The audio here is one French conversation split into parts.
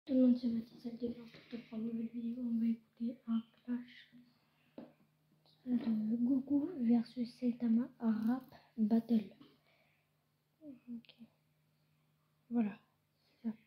Tout le monde, c'est Mathis Aldévin pour une nouvelle vidéo. On va écouter un clash de Gougou versus Saitama Rap Battle. Ok. Voilà, c'est ça.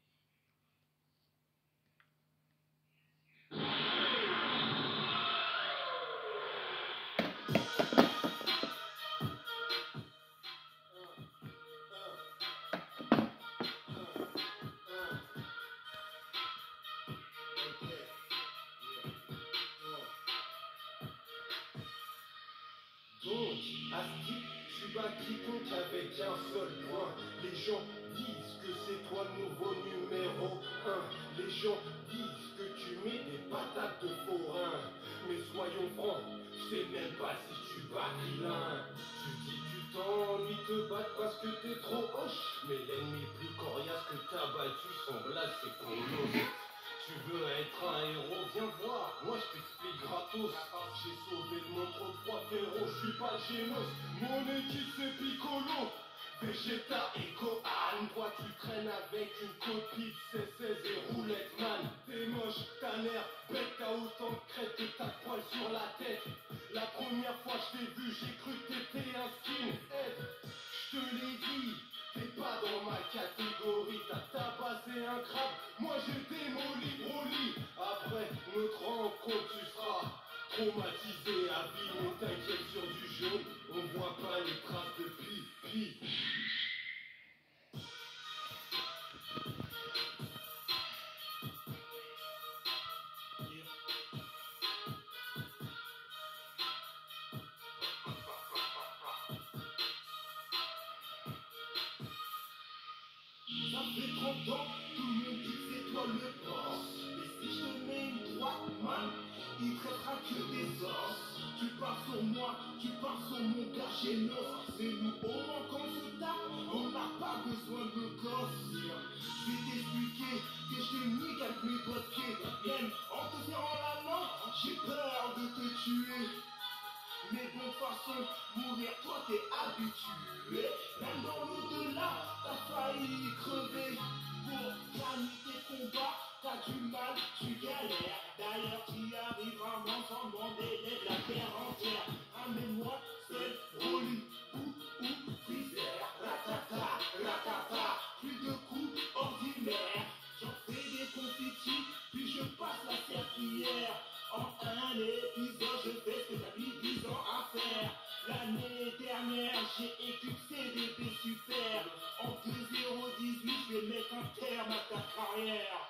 Donc, à ce type, je suis pas quiconque avec un seul point. Les gens disent que c'est toi le nouveau numéro 1. Les gens disent que tu mets des patates de forain. Mais soyons francs, je sais même pas si tu bats l'un. Tu dis tu t'ennuies te battre parce que t'es trop hoche. Mais l'ennemi plus coriace que t'as battu, son blase c'est Colo. Tu veux être un héros, viens voir, moi je t'explique gratos. J'ai sauvé le monde trop de fois, frérot, je suis pas Genos. Mon équipe c'est Piccolo, Vegeta et Gohan. Toi tu traînes avec une copie de C16 et roulette man. T'es moche, t'as l'air bête, t'as autant de crête que t'as de poils sur la tête. La première fois je t'ai vu, j'ai cru que t'étais un skinhead. Je te l'ai dit, t'es pas dans ma catégorie, t'as tabassé un crabe, moi j'ai démoli Broly. Après notre rencontre tu seras traumatisé à vie, mais t'inquiète sur du jaune, on voit pas les traces de pipi. Ça fait 30 ans, tout le monde dit que c'est toi le boss. Et si je te mets une droite, man, il traitera que des os. Tu pars sur moi, tu pars sur mon gars Genos. C'est nous au moins qu'on se tape, on n'a pas besoin de gosse. Je vais t'expliquer que je te nique avec mes doigts de pied. Même en te serrant la main, j'ai peur de te tuer. Mais bon, de toute façon, mourir, toi t'es habitué. Même dans l'au-delà, t'as failli crever. Pour gagner tes combats, t'as du mal, tu galères. D'ailleurs, tu arriveras sans demander l'aide la terre entière. Ramène-moi seul, Broly ou Freezer. Ratata, ratata, plus de coups ordinaires. J'en fais des confitis, puis je passe la serpillière. En un épisode, je fais ce que t'as mis 10 ans à faire. L'année dernière, j'ai éclipsé des super. En 2018, je vais mettre un terme à ta carrière.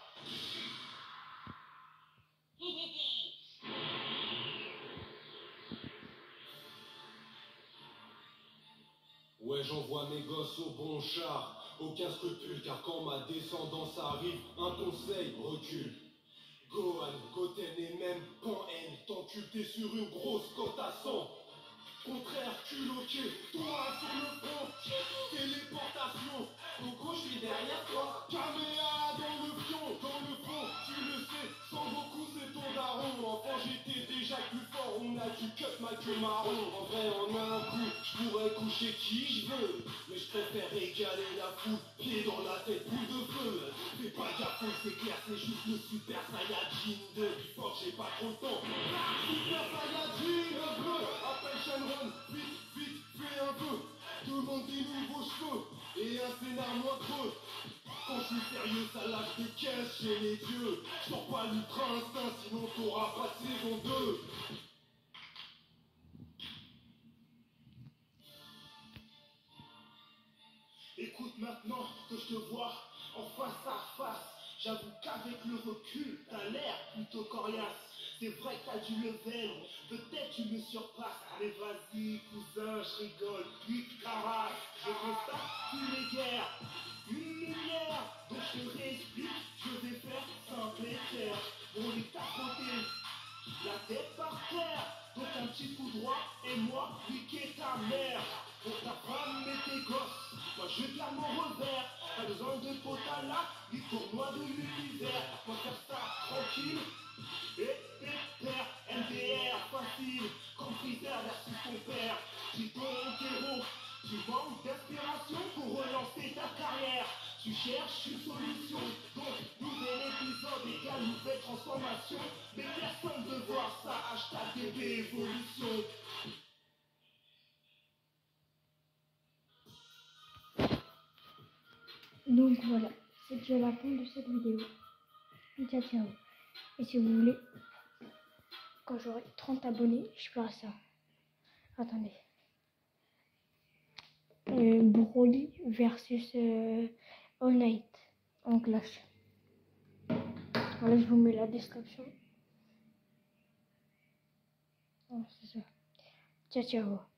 Ouais, j'envoie mes gosses au bon char, aucun scrupule, car quand ma descendance arrive, un conseil, recule. Gohan, Goten et même Pan-N, t'enculté sur une grosse côte à 100. Contraire, culotté, toi sur le front, téléportation. Au gros, je suis derrière toi. Caméra dans le fion, dans le fond, tu le sais. Sans beaucoup, c'est ton daron. Enfant, j'étais déjà plus fort. On a du cut, ma queue marron. En vrai, en un coup, je pourrais coucher qui je veux. Mais je préfère égaler la foule, pied dans la tête, boule de feu. Fais pas gaffe, c'est clair, c'est juste le Super Saiyajin 2. Fort, j'ai pas trop le temps. Super Saiyajin bleu, appelle Shenron, vite, fais un peu. Demande des nouveaux cheveux et un scénar moins creux. Quand je suis sérieux, ça lâche des caisses chez les dieux. Je sors pas l'ultra instinct, sinon t'auras pas de saison 2. Écoute maintenant que je te vois en face à face. J'avoue qu'avec le recul, t'as l'air plutôt coriace. C'est vrai que t'as du level, peut-être tu me surpasses. Mais vas-y, cousin, je rigole, pique carasse. Je constate tous les guerres, une lumière. Donc je te réexplique, je vais faire simple et clair. Bon, les t'as frotté, la tête par terre. Donc un petit coup droit et moi, niquer ta mère. Pour ta femme et tes gosses, moi je garde mon revers. Pas besoin de quota là, du tournoi de l'univers. Pour faire ça tranquille et pépère. MDR facile, comme Freezer versus ton père. Dis donc héros, tu manques d'inspiration pour relancer ta carrière. Tu cherches une solution, donc nous nouvelle transformation. Mais personne veut voir ça, hashtag DB évolution. Donc voilà, c'est déjà la fin de cette vidéo. Ciao ciao. Et si vous voulez, quand j'aurai 30 abonnés, je ferai ça. Attendez. Broly versus All Night en clash. Voilà, je vous mets la description. Voilà, c'est ça. Ciao ciao.